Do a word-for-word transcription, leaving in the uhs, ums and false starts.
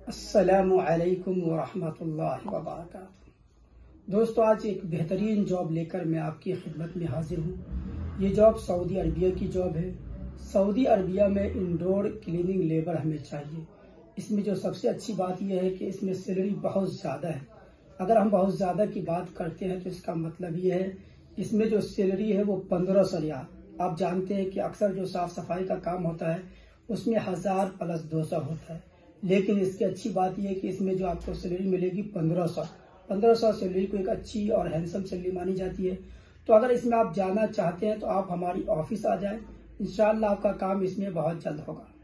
अस्सलामु अलैकुम वरहमतुल्लाहि वबरकातुहू। दोस्तों, आज एक बेहतरीन जॉब लेकर मैं आपकी खिदमत में हाजिर हूँ। ये जॉब सऊदी अरबिया की जॉब है। सऊदी अरबिया में इंडोर क्लीनिंग लेबर हमें चाहिए। इसमें जो सबसे अच्छी बात यह है कि इसमें सैलरी बहुत ज़्यादा है। अगर हम बहुत ज़्यादा की बात करते हैं तो इसका मतलब ये है, इसमें जो सैलरी है वो पंद्रह सौ रियाल। आप जानते हैं कि अक्सर जो साफ सफाई का काम होता है उसमें हजार प्लस दो सौ होता है, लेकिन इसकी अच्छी बात यह है कि इसमें जो आपको सैलरी मिलेगी पंद्रह सौ पंद्रह सौ सैलरी को एक अच्छी और हैंडसम सैलरी मानी जाती है। तो अगर इसमें आप जाना चाहते हैं तो आप हमारी ऑफिस आ जाएं। इंशाअल्लाह आपका काम इसमें बहुत जल्द होगा।